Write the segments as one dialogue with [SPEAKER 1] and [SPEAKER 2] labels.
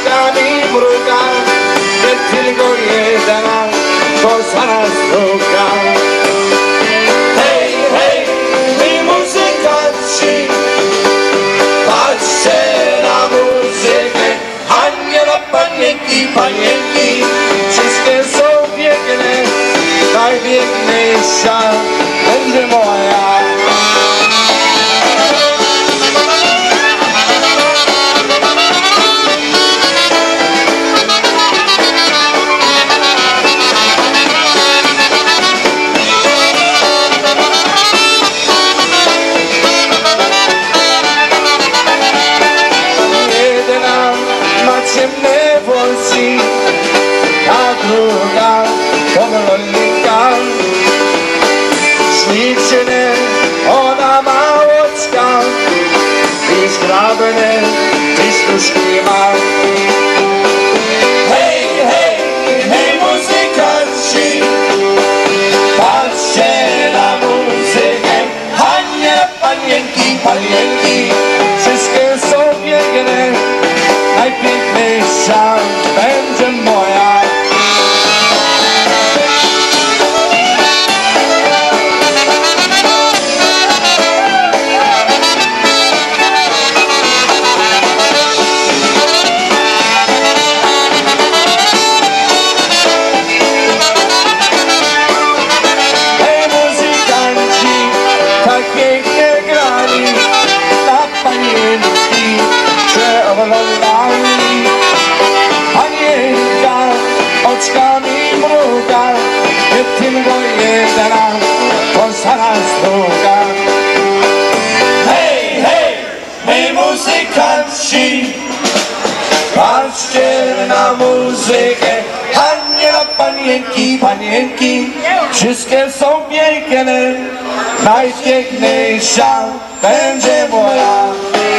[SPEAKER 1] oczka mi mruga, że tylko jedna kosa nas druga. Hej, hej, my muzykanci, patrzcie na muzykę, a nie na panienki, panienki, wszystkie są piękne, najpiękniejsza będzie moja. Ciemne włosy, a druga to blondynka. Śliczne ona ma oczka i zgrabne pistuszki ma. Hej, hej, hej muzykanci, patrzcie na muzykę, a nie panienki, panienki, wszystkie są piękne, najpiękniejsza będzie moja. Hej muzykanci, tak pięknie grali na panienki, że oglądali. Panienka oczkami mruga, że tylko jedna kosa nas druga. Hej, hej, my muzykanci, patrzcie na muzykę, a nie na panienki, panienki, wszystkie są piękne, najpiękniejsza będzie moja.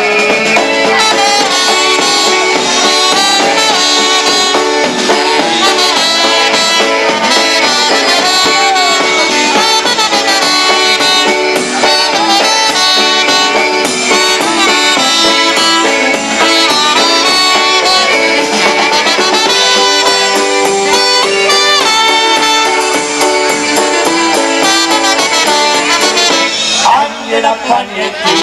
[SPEAKER 1] Na panienki.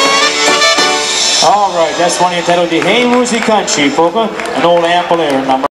[SPEAKER 2] Alright, that's one entitled the Hey Muzykanci, folks, an old Apple Air number.